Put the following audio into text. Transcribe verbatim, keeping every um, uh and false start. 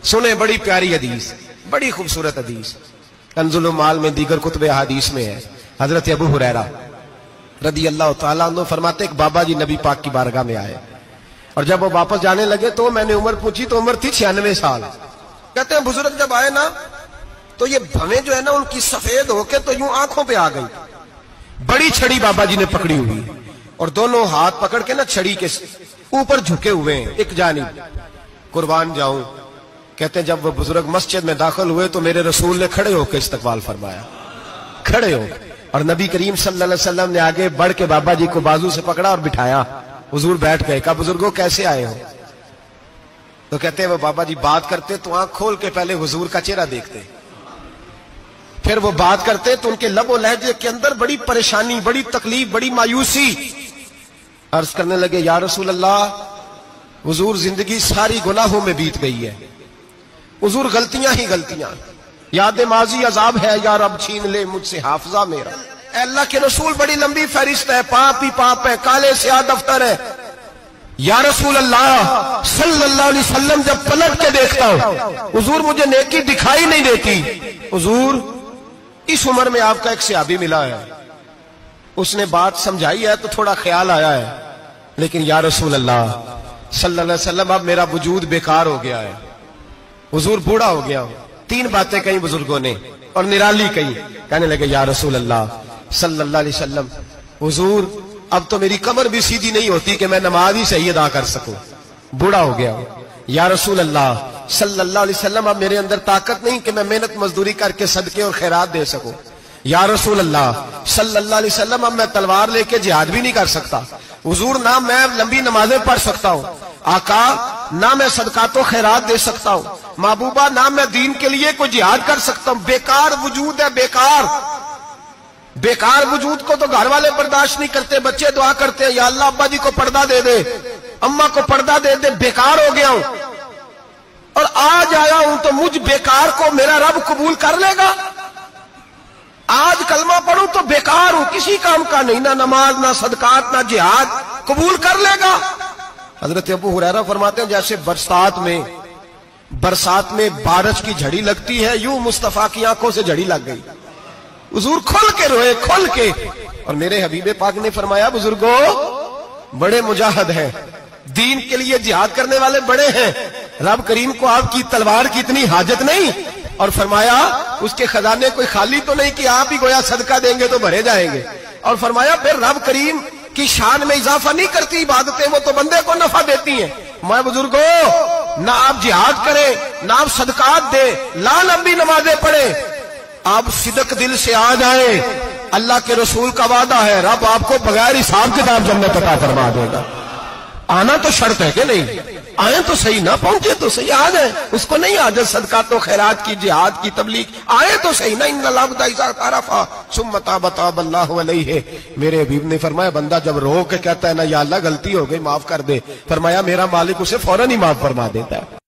سنیں بڑی پیاری حدیث، بڑی خوبصورت حدیث، کنزُ المال میں دیگر کتب احادیث میں ہے۔ حضرت ابو ہریرہ رضی اللہ تعالیٰ عنہ فرماتے ایک بابا جی نبی پاک کی بارگاہ میں آئے، اور جب وہ واپس جانے لگے تو میں نے عمر پوچھی تو عمر تھی چھیانوے سال۔ کہتے ہیں بزرگ جب آئے نا تو یہ بھویں جو ہے نا ان کی سفید ہو کے تو یوں آنکھوں پہ آ گئی، بڑی چھڑی بابا جی نے پکڑی ہوئی اور دونوں ہاتھ پکڑ کے نا چھڑی کے اوپر جھکے ہوئے ہیں ایک جانب، قربان جاؤں۔ کہتے ہیں جب وہ بزرگ مسجد میں داخل ہوئے تو میرے رسول نے کھڑے ہو کے استقبال فرمایا، کھڑے ہو، اور نبی کریم صلی اللہ علیہ وسلم نے آگے بڑھ کے بابا جی کو بازو سے پکڑا اور بٹھایا۔ حضور بیٹھ گئے، کہا بزرگوں کیسے آئے ہو؟ تو کہتے ہیں وہ بابا جی بات کرتے تو آنکھ کھول کے پہلے حضور کا چہرہ دیکھتے، پھر وہ بات کرتے تو ان کے لب و لہجے کے اندر بڑی پریشانی، بڑی تکلیف، بڑی مایوسی۔ عرض کرنے لگے یا رسول اللہ، حضور زندگی ساری گناہوں میں بیت گئی ہے، حضور غلطیاں ہی غلطیاں، یاد ماضی عذاب ہے، یا رب چھین لے مجھ سے حافظہ میرا۔ اے اللہ کے رسول بڑی لمبی فہرست ہے، پاپ ہی پاپ ہے، کالے سیاہ دفتر ہے۔ یا رسول اللہ صلی اللہ علیہ وسلم جب پلٹ کے دیکھتا ہوں حضور مجھے نیکی دکھائی نہیں دیتی۔ حضور اس عمر میں آپ کا ایک صحابی ملا ہے، اس نے بات سمجھائی ہے تو تھوڑا خیال آیا ہے، لیکن یا رسول اللہ صلی اللہ علیہ وسلم اب میرا وجود بیکار ہو گیا ہے، حضور بوڑھا ہو گیا ہوں۔ تین باتیں کہیں بزرگوں نے اور نرالی کہیں، کہنے لگے یا رسول اللہ صلی اللہ علیہ وسلم، حضور اب تو میری کمر بھی سیدھی نہیں ہوتی کہ میں نماز ہی صحیح ادا کر سکوں، بوڑھا ہو گیا ہوں۔ یا رسول اللہ صلی اللہ علیہ وسلم اب میرے اندر طاقت نہیں کہ میں محنت مزدوری کر کے صدقے اور خیرات دے سکوں۔ یا رسول اللہ صلی اللہ علیہ وسلم اب میں تلوار لے کے جہاد بھی نہیں کر سکتا۔ حضور نہ میں لمبی نمازیں پڑھ سکتا ہوں، آقا نہ میں صدقات و خیرات دے سکتا ہوں، محبوبہ نہ میں دین کے لیے کوئی جہاد کر سکتا ہوں، بیکار وجود ہے، بیکار بیکار وجود کو تو گھر والے برداشت نہیں کرتے، بچے دعا کرتے ہیں یا اللہ ابا جی کو پردہ دے دے، اماں کو پردہ دے دے، بیکار ہو گیا ہوں اور آج آیا ہوں تو مجھ بیکار کو میرا رب قبول کر لے گا؟ آج کلمہ پڑھوں تو بیکار ہوں، کسی کام کا نہیں، نہ نماز نہ صدقات نہ جہاد، قبول کر لے گا؟ حضرت ابو ہریرہ فرماتے ہیں جیسے برسات میں برسات میں بارش کی جھڑی لگتی ہے، یوں مصطفیٰ کی آنکھوں سے جھڑی لگ گئی، حضور کھل کے روئے، کھل کے۔ اور میرے حبیب پاک نے فرمایا بزرگوں بڑے مجاہد ہیں، دین کے لیے جہاد کرنے والے بڑے ہیں، رب کریم کو آپ کی تلوار کی اتنی حاجت نہیں، اور فرمایا اس کے خزانے کوئی خالی تو نہیں کہ آپ ہی گویا صدقہ دیں گے تو بھرے جائیں گے، اور فرمایا پھر رب کریم کی شان میں اضافہ نہیں کرتی عبادتیں، وہ تو بندے کو نفع دیتی ہیں۔ میں بزرگوں نہ آپ جہاد کریں نہ آپ صدقات دیں، لا لمبی نمازیں پڑھیں، آپ صدق دل سے آ جائیں، اللہ کے رسول کا وعدہ ہے رب آپ کو بغیر حساب کتاب جنت عطا فرما دے گا۔ آنا تو شرط ہے کہ نہیں؟ آئیں تو صحیح، نہ پہنچے تو صحیح، آ جائیں، اس کو نہیں عادت صدقات و خیرات کی، جہاد کی، تبلیغ، آئے تو صحیح نا۔ ان العبد اذا اعترف ثم تاب تاب اللہ علیہ، میرے حبیب نے فرمایا بندہ جب رو کے کہتا ہے نا یا اللہ غلطی ہو گئی معاف کر دے، فرمایا میرا مالک اسے فوراً ہی معاف فرما دیتا ہے۔